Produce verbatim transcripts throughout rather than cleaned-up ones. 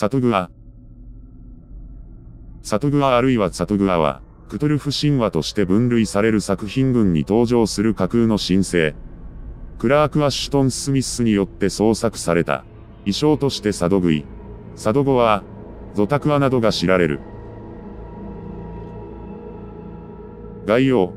サトグア。サトグアあるいはツァトグアは、クトゥルフ神話として分類される作品群に登場する架空の神聖。クラーク・アッシュトン・スミスによって創作された。意匠としてサドグイ、サドゴア、ゾタクアなどが知られる。概要。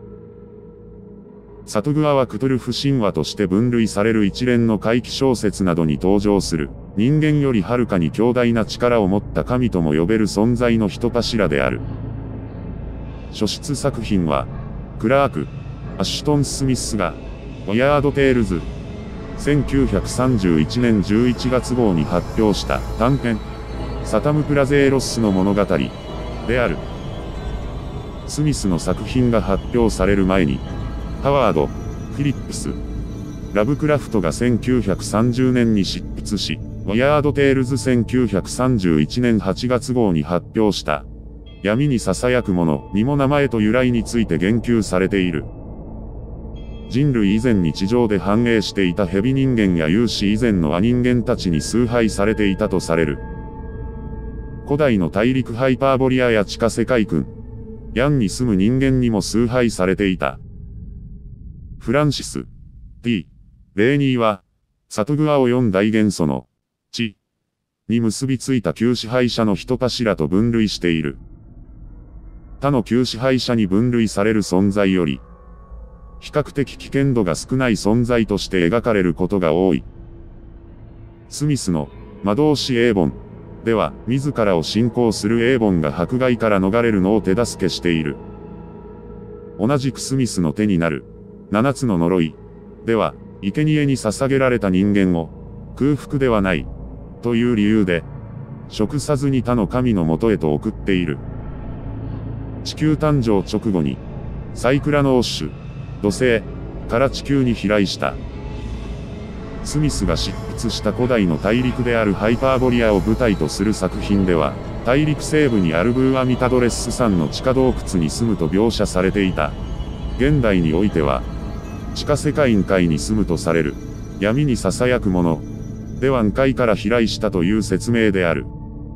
サトグアはクトゥルフ神話として分類される一連の怪奇小説などに登場する、人間よりはるかに強大な力を持った神とも呼べる存在の人柱である。初出作品は、クラーク・アッシュトン・スミスが、ウィアード・テールズ、せんきゅうひゃくさんじゅういちねんじゅういちがつ号に発表した短編、サタム・プラゼーロスの物語、である。スミスの作品が発表される前に、ハワード・フィリップス、ラブクラフトがせんきゅうひゃくさんじゅうねんに執筆し、ウィアード・テールズせんきゅうひゃくさんじゅういちねんはちがつ号に発表した、闇に囁くものにも名前と由来について言及されている。人類以前に地上で繁栄していた蛇人間や有史以前の亜人間たちに崇拝されていたとされる。古代の大陸ハイパーボリアや地下世界群、ヤンに住む人間にも崇拝されていた。フランシス・T・レーニーは、サトグアをよん大元素の、地に結びついた旧支配者の人柱と分類している。他の旧支配者に分類される存在より、比較的危険度が少ない存在として描かれることが多い。スミスの魔導士エーボンでは、自らを信仰するエーボンが迫害から逃れるのを手助けしている。同じくスミスの手になる七つの呪いでは、生贄に捧げられた人間を空腹ではないという理由で、食さずに他の神のもとへと送っている。地球誕生直後に、サイクラノーシュ、土星から地球に飛来した。スミスが執筆した古代の大陸であるハイパーボリアを舞台とする作品では、大陸西部にあるブーアミタドレッス山の地下洞窟に住むと描写されていた。現代においては、地下世界界に住むとされる、闇に囁くもの、では雲海から飛来したという説明である。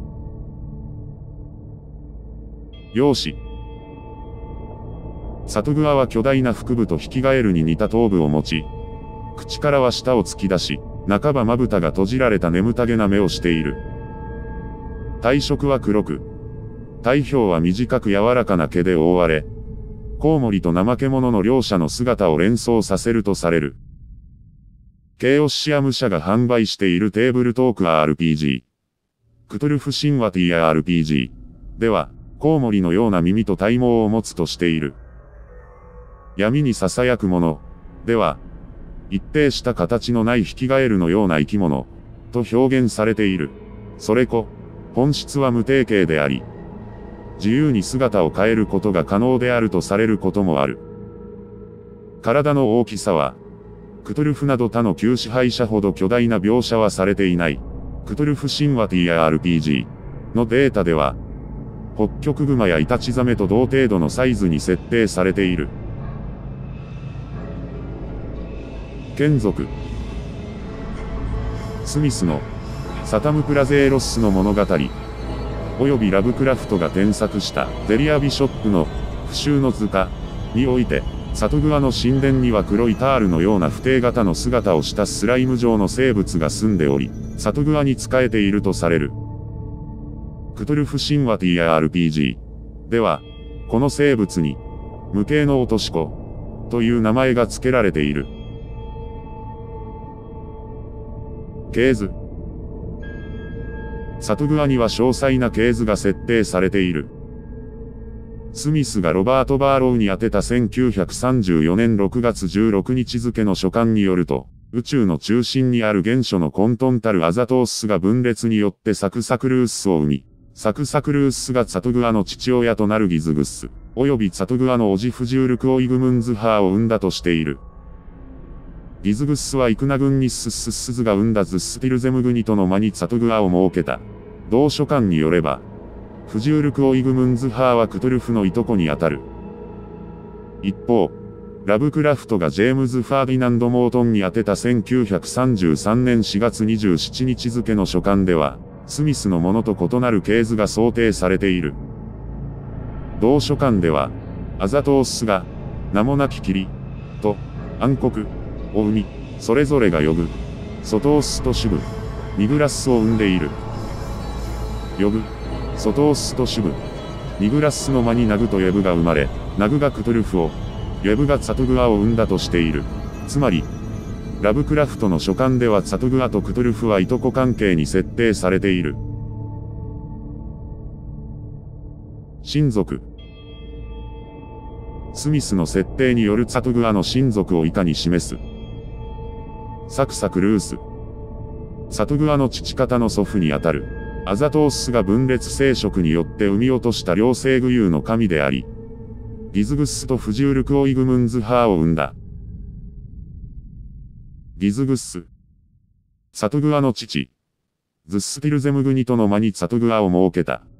容姿。サトグアは巨大な腹部とヒキガエルに似た頭部を持ち、口からは舌を突き出し、半ばまぶたが閉じられた眠たげな目をしている。体色は黒く、体表は短く柔らかな毛で覆われ、コウモリと怠け者の両者の姿を連想させるとされる。ケイオシアム社が販売しているテーブルトーク アールピージー、クトゥルフ神話ティア アールピージーでは、コウモリのような耳と体毛を持つとしている。闇に囁くもの、では、一定した形のないヒキガエルのような生き物、と表現されている。それこ、本質は無定型であり、自由に姿を変えることが可能であるとされることもある。体の大きさは、クトゥルフなど他の旧支配者ほど巨大な描写はされていない。クトゥルフ神話ティア アールピージーのデータでは、ホッキョクグマやイタチザメと同程度のサイズに設定されている。眷属。スミスのサタム・プラゼーロスの物語、およびラブクラフトが添削したデリア・ビショップの不臭の図鑑において、サトグアの神殿には黒いタールのような不定型の姿をしたスライム状の生物が住んでおり、サトグアに仕えているとされる。クトゥルフ神話ティア アールピージーでは、この生物に、無形の落とし子という名前が付けられている。系図。サトグアには詳細な系図が設定されている。スミスがロバート・バーロウに宛てたせんきゅうひゃくさんじゅうよねんろくがつじゅうろくにち付の書簡によると、宇宙の中心にある原初の混沌たるアザトースが分裂によってサクサクルースを生み、サクサクルースがサトグアの父親となるギズグッス、およびサトグアのオジフジュールクオイグムンズハーを生んだとしている。ギズグッスはイクナ軍にスッスッスズが生んだズッスティルゼムグニとの間にサトグアを設けた。同書簡によれば、フジュールクオイグムンズハーはクトゥルフのいとこにあたる。一方、ラブクラフトがジェームズ・ファーディナンド・モートンに宛てたせんきゅうひゃくさんじゅうさんねんしがつにじゅうしちにち付の書簡では、 スミスのものと異なる系図が想定されている。同書簡では、アザトースが、名もなき霧、と、暗黒、を生み、それぞれが呼ぶ、ソトースとシュブ、ニグラスを生んでいる。呼ぶ、ソトースとシュブ、ニグラスの間にナグとイェブが生まれ、ナグがクトゥルフを、イェブがツァトグアを生んだとしている。つまり、ラブクラフトの書簡ではツァトグアとクトゥルフはいとこ関係に設定されている。親族。スミスの設定によるツァトグアの親族を以下に示す。サクサクルース。ツァトグアの父方の祖父にあたる。アザトースが分裂生殖によって生み落とした両性具有の神であり、ギズグッスとフジュールクオイグムンズハーを生んだ。ギズグッス。ツァトグアの父。ズッスティルゼムグニとの間にツァトグアを設けた。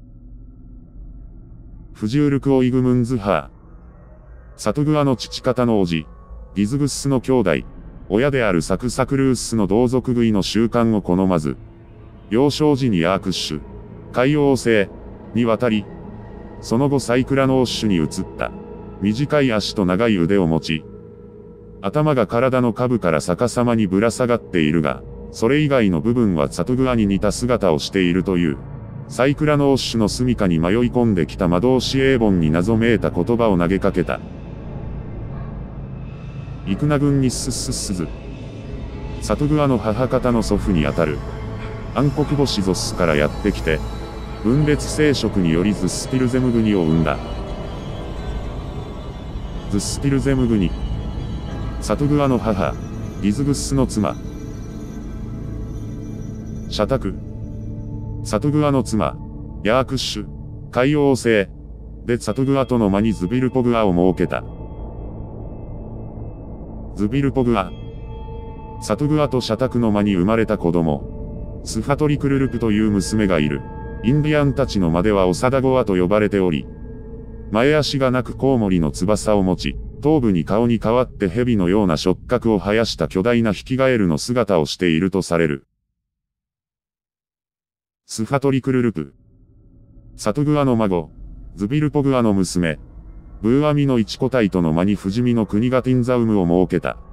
フジュールクオイグムンズハー。ツァトグアの父方の叔父。ギズグッスの兄弟。親であるサクサクルースの同族食いの習慣を好まず、幼少時にヤークッシュ、海王星に渡り、その後サイクラノーッシュに移った。短い足と長い腕を持ち、頭が体の下部から逆さまにぶら下がっているが、それ以外の部分はツァトグアに似た姿をしているという。サイクラノーッシュの住処に迷い込んできた魔導士エーボンに謎めいた言葉を投げかけた。イクナ軍にスッスッスズ。ツァトグアの母方の祖父にあたる。暗黒星ゾスからやってきて、分裂生殖によりズスティルゼムグニを生んだ。ズスティルゼムグニ。ツァトグアの母、ギズグッスの妻。シャタク。ツァトグアの妻、ヤークッシュ、海王星。でツァトグアとの間にズビルポグアを設けた。ズビルポグア。ツァトグアとシャタクの間に生まれた子供。スファトリクルルプという娘がいる。インディアンたちの間ではオサダゴアと呼ばれており、前足がなくコウモリの翼を持ち、頭部に顔に代わって蛇のような触覚を生やした巨大なヒキガエルの姿をしているとされる。スファトリクルルプ。ツァトグアの孫、ズビルポグアの娘、ブーアミの一個体との間に不死身の国がティンザウムを設けた。